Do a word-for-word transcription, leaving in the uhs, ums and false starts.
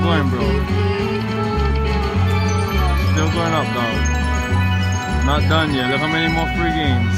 going, bro. Still going up, dog. Not done yet. Look how many more free games.